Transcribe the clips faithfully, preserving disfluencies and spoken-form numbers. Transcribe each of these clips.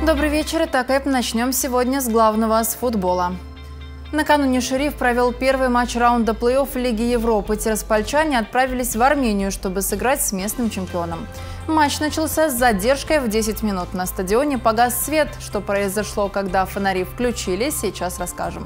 Добрый вечер. Итак, начнем сегодня с главного, с футбола. Накануне «Шериф» провел первый матч раунда плей-офф Лиги Европы. Тираспольчане отправились в Армению, чтобы сыграть с местным чемпионом. Матч начался с задержкой в десять минут. На стадионе погас свет. Что произошло, когда фонари включились, сейчас расскажем.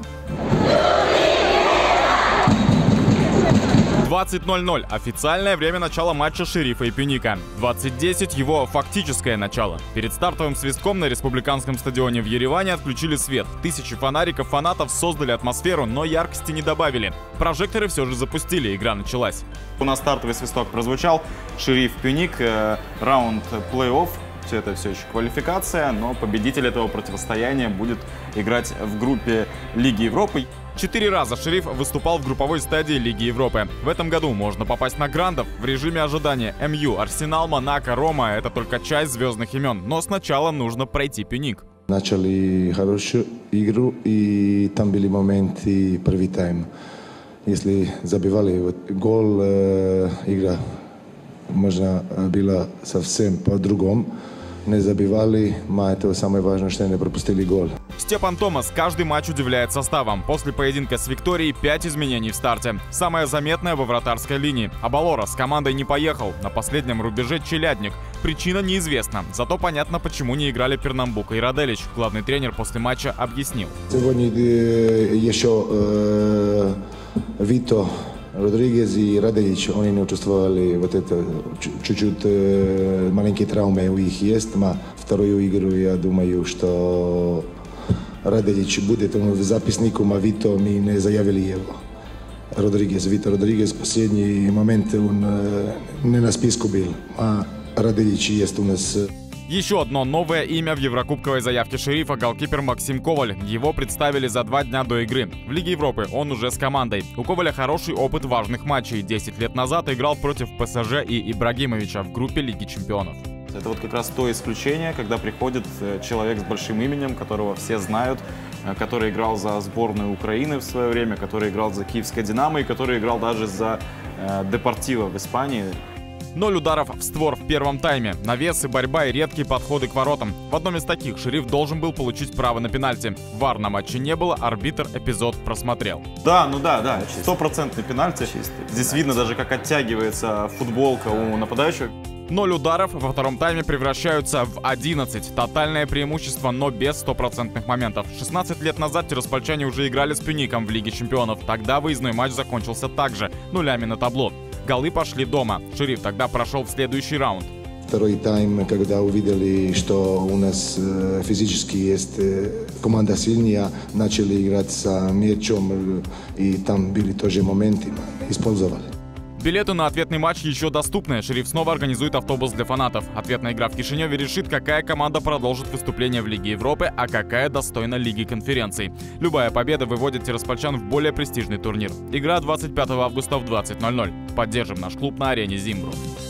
двадцать ноль ноль – официальное время начала матча «Шерифа» и «Пюника». двадцать десять – его фактическое начало. Перед стартовым свистком на республиканском стадионе в Ереване отключили свет. Тысячи фонариков фанатов создали атмосферу, но яркости не добавили. Прожекторы все же запустили, игра началась. У нас стартовый свисток прозвучал. «Шериф», «Пюник», э, раунд плей-офф. Все это все еще квалификация, но победитель этого противостояния будет играть в группе Лиги Европы. Четыре раза «Шериф» выступал в групповой стадии Лиги Европы. В этом году можно попасть на грандов в режиме ожидания. эм ю, Арсенал, Монако, Рома – это только часть звездных имен. Но сначала нужно пройти «Пюник». Начали хорошую игру, и там были моменты первый тайм. Если забивали вот, гол, э, игра можно была совсем по-другому. Не забивали, но это самое важное, что не пропустили гол. Степан Томас каждый матч удивляет составом. После поединка с Викторией пять изменений в старте. Самое заметное во вратарской линии. Абалора с командой не поехал. На последнем рубеже Челядник. Причина неизвестна. Зато понятно, почему не играли Пернамбук и Раделич. Главный тренер после матча объяснил. Сегодня еще э, Вито Родригес и Раделич, они не участвовали, вот это чуть-чуть э, маленькие травмы у них есть, но вторую игру я думаю, что Раделич будет в записнику, а Вито мы не заявили его. Родригес, Вито Родригес, последний момент он э, не на списку был, а Раделич есть у нас. Еще одно новое имя в еврокубковой заявке «Шерифа» — голкипер Максим Коваль. Его представили за два дня до игры. В Лиге Европы он уже с командой. У Коваля хороший опыт важных матчей. Десять лет назад играл против ПСЖ и Ибрагимовича в группе Лиги Чемпионов. Это вот как раз то исключение, когда приходит человек с большим именем, которого все знают, который играл за сборную Украины в свое время, который играл за Киевское «Динамо» и который играл даже за э, Депортиво в Испании. Ноль ударов в створ в первом тайме. Навесы, борьба и редкие подходы к воротам. В одном из таких «Шериф» должен был получить право на пенальти. вар на матче не было, арбитр эпизод просмотрел. Да, ну да, да, стопроцентный пенальти. Здесь видно даже, как оттягивается футболка у нападающего. Ноль ударов во втором тайме превращаются в одиннадцать. Тотальное преимущество, но без стопроцентных моментов. шестнадцать лет назад тираспольчане уже играли с «Пюником» в Лиге Чемпионов. Тогда выездной матч закончился также, нулями на табло. Голы пошли дома. «Шериф» тогда прошел в следующий раунд. Второй тайм, когда увидели, что у нас э, физически есть э, команда сильнее, начали играть с мячом, и там были тоже моменты, использовали. Билеты на ответный матч еще доступны. «Шериф» снова организует автобус для фанатов. Ответная игра в Кишиневе решит, какая команда продолжит выступление в Лиге Европы, а какая достойна Лиги конференций. Любая победа выводит тираспольчан в более престижный турнир. Игра двадцать пятого августа в двадцать ноль ноль. Поддержим наш клуб на арене «Зимбру».